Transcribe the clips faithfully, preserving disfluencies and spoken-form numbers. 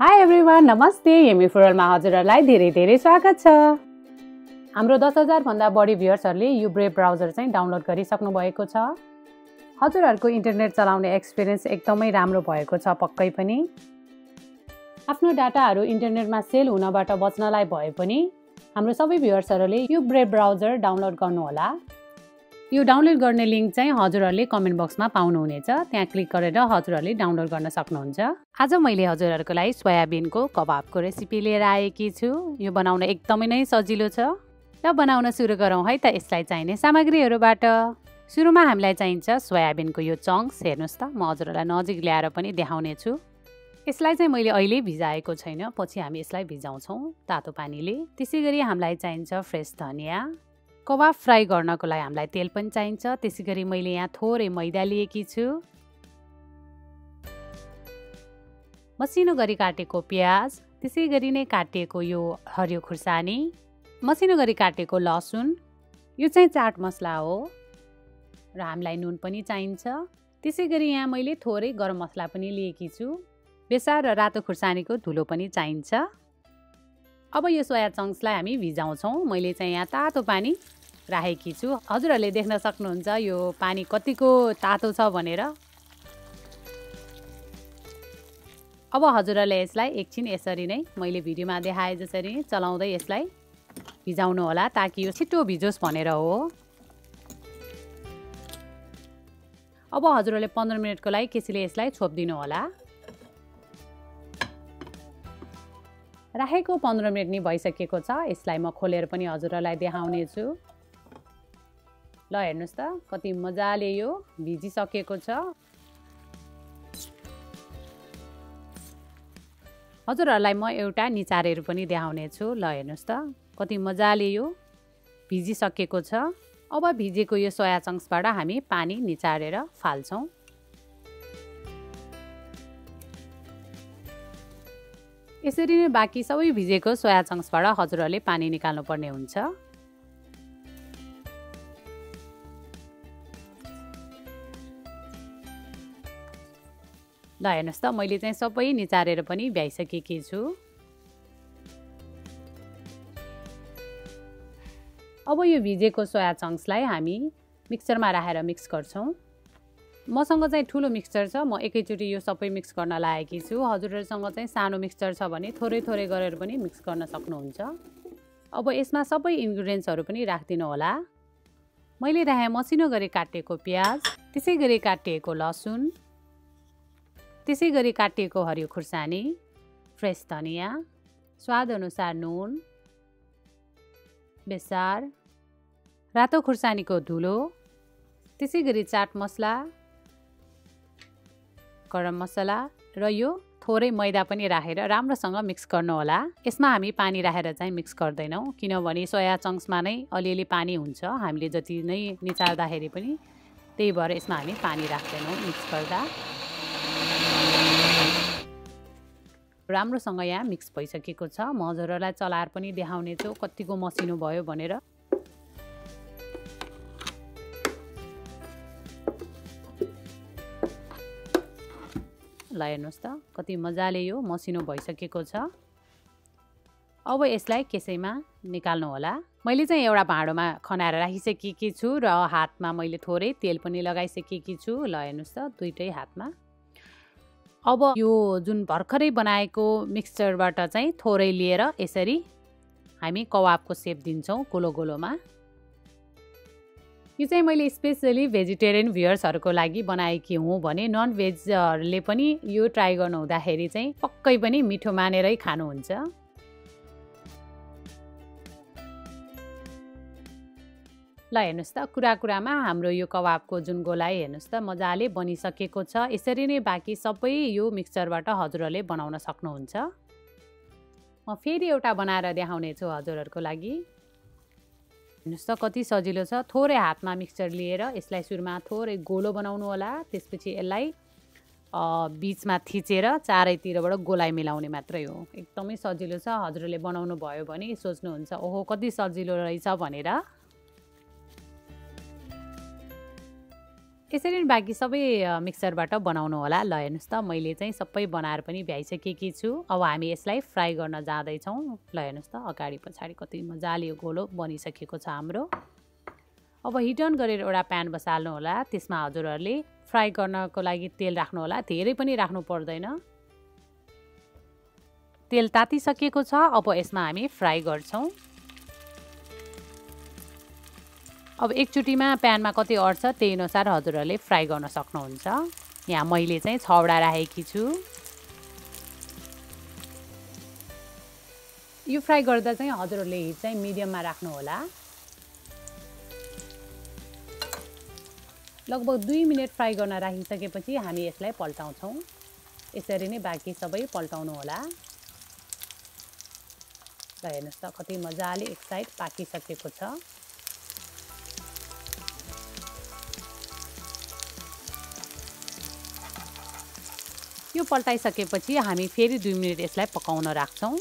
High everyone, नमस्ते। एमी फुरलमा हजुरहरूलाई धेरै धेरै स्वागत छ। हाम्रो दस हजार भन्दा बढी भ्युअर्सहरूले यो ब्रेभ ब्राउजर चाहिँ डाउनलोड गरिसक्नु भएको छ। हजुरहरूको इन्टरनेट चलाउने एक्सपिरियन्स एकदमै राम्रो भएको छ पक्कै पनि। आफ्नो डाटाहरू इन्टरनेटमा सेल हुनबाट बच्नलाई भए पनि हाम्रो सबै भ्युअर्सहरूले यो ब्रेभ ब्राउजर डाउनलोड गर्नुहोला। यो डाउनलोड गर्ने लिङ्क चाहिँ हजुरहरूले कमेन्ट बक्समा पाउनुहुनेछ। त्यहाँ क्लिक गरेर हजुरहरूले डाउनलोड गर्न सक्नुहुन्छ। आज मैले हजुरहरूको लागि सोयाबिनको कबाबको रेसिपी लिएर आएकी छु। यो बनाउन एकदमै नै सजिलो छ। र बनाउन सुरु गरौँ है त। यसलाई चाहिने सामग्रीहरूबाट सुरुमा हामीलाई चाहिन्छ सोयाबिनको यो चङ्क्स। हेर्नुहोस् त, म हजुरहरूलाई नजिक ल्याएर पनि देखाउने छु। यसलाई चाहिँ मैले अहिले भिजाएको छैन, पछि हामी यसलाई भिजाउँछौँ तातो पानीले। त्यसै गरी हामीलाई चाहिन्छ फ्रेस धनियाँ। कबाब फ्राई गर्नको लागि हामीलाई तेल पनि चाहिन्छ। त्यसै गरी मैले यहाँ थोरै मैदा लिएकी छु। मसिनो गरी काटेको प्याज, त्यसै गरी नै काटिएको यो हरियो खुर्सानी, मसिनो गरी काटेको लसुन, यो चाहिँ चाट मसला हो र हामीलाई नुन पनि चाहिन्छ। त्यसै गरी यहाँ मैले थोरै गरम मसला पनि लिएकी छु। बेसार र रातो खुर्सानीको धुलो पनि चाहिन्छ। अब यो सोया चङ्क्सलाई हामी भिजाउँछौँ। मैले चाहिँ यहाँ तातो पानी राखेकी छु। हजुरहरूले देख्न सक्नुहुन्छ यो पानी कतिको तातो छ भनेर। अब हजुरहरूले यसलाई एकछिन यसरी नै मैले भिडियोमा देखाए जसरी चलाउँदै यसलाई भिजाउनु होला, ताकि यो छिटो भिजोस् भनेर हो। अब हजुरहरूले पन्ध्र मिनटको लागि केसीले यसलाई छोपिदिनु होला। राखेको पन्ध्र मिनट नि भइसकेको छ। यसलाई म खोलेर पनि हजुरहरूलाई देखाउने छु। ल हेर्नुहोस् त, कति मजाले यो भिजिसकेको छ। हजुरहरूलाई म एउटा निचारेर पनि देखाउने छु। ल हेर्नुहोस् त, कति मजाले यो भिजिसकेको छ। अब भिजेको यो सोया चङ्क्सबाट हामी पानी निचारेर फाल्छौँ। यसरी नै बाँकी सबै भिजेको सोया चङ्क्सबाट हजुरहरूले पानी निकाल्नु पर्ने हुन्छ। ल हेर्नुहोस् त, मैले चाहिँ सबै निचारेर पनि भ्याइसकेकी छु। अब यो भिजेको सोया चङ्क्सलाई हामी मिक्सरमा राखेर मिक्स गर्छौँ। मसँग चाहिँ ठुलो मिक्सचर छ, म एकैचोटि यो सबै मिक्स गर्न लागेकी छु। हजुरहरूसँग चाहिँ सानो मिक्सचर छ भने थोरै थोरै गरेर पनि मिक्स गर्न सक्नुहुन्छ। अब यसमा सबै इन्ग्रिडियन्ट्सहरू पनि राखिदिनु होला। मैले राखेँ मसिनो गरी काटिएको प्याज, त्यसै गरी काटिएको लसुन, त्यसै गरी काटिएको हरियो खुर्सानी, फ्रेस धनियाँ, स्वादअनुसार नुन, बेसार, रातो खुर्सानीको धुलो, त्यसै गरी चाट मसला, गरम मसला र यो थोरै मैदा पनि राखेर राम्रोसँग मिक्स गर्नु होला। यसमा हामी पानी राखेर चाहिँ मिक्स गर्दैनौँ, किनभने सोया चङ्क्समा नै अलिअलि पानी हुन्छ। हामीले जति नै निचार्दाखेरि पनि, त्यही भएर यसमा हामी पानी राख्दैनौँ मिक्स गर्दा। राम्रोसँग यहाँ मिक्स भइसकेको छ। म हजुरहरूलाई चलाएर पनि देखाउने छु कतिको मसिनो भयो भनेर। ल हेर्नुहोस् त, कति मजाले यो मसिनो भइसकेको छ। अब यसलाई कसैमा निकाल्नु होला। मैले चाहिँ एउटा भाँडोमा खनाएर राखिसकेकी छु र हातमा मैले थोरै तेल पनि लगाइसकेकी छु। ल हेर्नुहोस् त, दुईटै हातमा। अब यो जुन भर्खरै बनाएको मिक्सचरबाट चाहिँ थोरै लिएर यसरी हामी कबाबको सेप दिन्छौँ गोलो गोलोमा। यो चाहिँ मैले स्पेसली भेजिटेरियन भ्युअर्सहरूको लागि बनाएकी हुँ भने नन भेजहरूले पनि यो ट्राई गर्नु हुँदाखेरि चाहिँ पक्कै पनि मिठो मानेरै खानुहुन्छ। ल हेर्नुहोस् त, कुरा कुरामा हाम्रो यो कबाबको जुन गोलाइ हेर्नुहोस् त मजाले बनिसकेको छ। यसरी नै बाँकी सबै यो मिक्सचरबाट हजुरहरूले बनाउन सक्नुहुन्छ। म फेरि एउटा बनाएर देखाउने छु हजुरहरूको लागि। हेर्नुहोस् त, कति सजिलो छ। थोरै हातमा मिक्सचर लिएर यसलाई सुरुमा थोरै गोलो बनाउनु होला। त्यसपछि यसलाई बिचमा थिचेर चारैतिरबाट गोलाइ मिलाउने मात्रै हो। एकदमै सजिलो छ। हजुरहरूले बनाउनु भयो भने सोच्नुहुन्छ ओहो कति सजिलो रहेछ भनेर। यसरी नै बाँकी सबै मिक्सरबाट बनाउनु होला। ल हेर्नुहोस् त मैले चाहिँ सबै बनाएर पनि भ्याइसकेकी छु। अब हामी यसलाई फ्राई गर्न जाँदैछौँ। ल हेर्नुहोस् त अगाडि पछाडि कति मजाले यो गोलो बनिसकेको छ हाम्रो। अब हिट अन गरेर एउटा प्यान बसाल्नु होला। त्यसमा हजुरहरूले फ्राई गर्नको लागि तेल राख्नु होला। धेरै पनि राख्नु पर्दैन। तेल तातिसकेको छ। अब यसमा हामी फ्राई गर्छौँ। अब एकचोटिमा प्यानमा कति अट्छ त्यही अनुसार हजुरहरूले फ्राई गर्न सक्नुहुन्छ। यहाँ मैले चाहिँ छवटा राखेकी छु। यो फ्राई गर्दा चाहिँ हजुरहरूले हिट चाहिँ मिडियममा राख्नु होला। लगभग दुई मिनट फ्राई गर्न राखिसकेपछि हामी यसलाई पल्टाउँछौँ। यसरी नै बाँकी सबै पल्टाउनु होला। ल हेर्नुहोस् त कति मजाले एक साइड पाकिसकेको छ। यो पल्टाइसकेपछि हामी फेरि दुई मिनट यसलाई पकाउन राख्छौँ।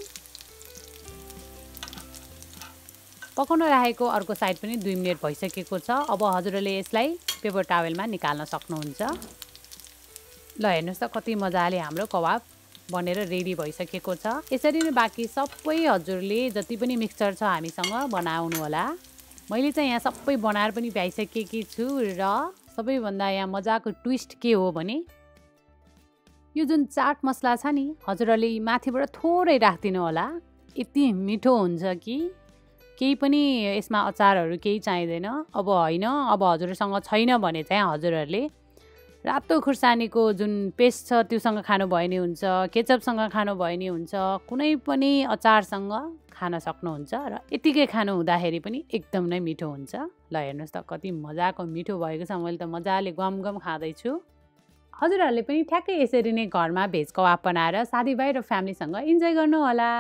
पकाउन राखेको अर्को साइड पनि दुई मिनट भइसकेको छ। अब हजुरहरूले यसलाई पेपर टावेलमा निकाल्न सक्नुहुन्छ। ल हेर्नुहोस् त कति मजाले हाम्रो कबाब बनेर रेडी भइसकेको छ। यसरी नै बाँकी सबै हजुरले जति पनि मिक्सचर छ हामीसँग बनाउनु होला। मैले चाहिँ यहाँ सबै बनाएर पनि भ्याइसकेकी छु र सबैभन्दा यहाँ मजाको ट्विस्ट के हो भने यो जुन चाट मसला छ नि हजुरहरूले माथिबाट थोरै राखिदिनु होला। यति मिठो हुन्छ कि केही पनि यसमा अचारहरू केही चाहिँदैन। अब होइन अब हजुरसँग छैन भने चाहिँ हजुरहरूले रातो खुर्सानीको जुन पेस्ट छ त्योसँग खानुभयो नि हुन्छ, केचपसँग खानुभयो नि हुन्छ, कुनै पनि अचारसँग खान सक्नुहुन्छ र यतिकै खानु हुँदाखेरि पनि एकदम नै मिठो हुन्छ। ल हेर्नुहोस् त कति मजाको मिठो भएको छ। मैले त मजाले गम गम खाँदैछु। हजुरहरूले पनि ठ्याक्कै यसरी नै घरमा भेज कबाब बनाएर साथीभाइ र फ्यामिलीसँग इन्जोय गर्नु होला।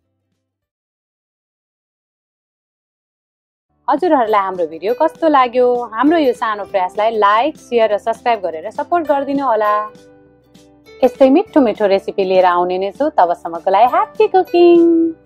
हजुरहरूलाई हाम्रो भिडियो कस्तो लाग्यो? हाम्रो यो सानो प्रयासलाई लाइक, शेयर र सब्स्क्राइब गरेर सपोर्ट गरिदिनु होला। यस्तै मिठो मिठो रेसिपी लिएर आउने नै छु। तबसम्मको लागि ह्याप्पी कुकिङ।